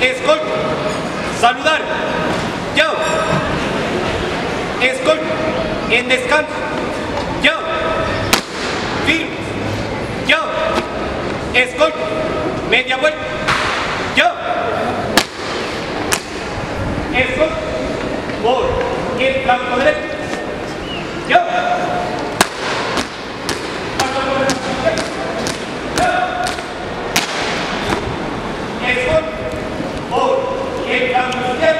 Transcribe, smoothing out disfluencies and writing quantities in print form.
Escolta. Saludar. Yo. Escolta. En descanso. Yo. Firme. Yo. Escolta. Media vuelta. Yo. Escolta. Por el flanco derecho. Yo. Escolta. Por el flanco izquierdo.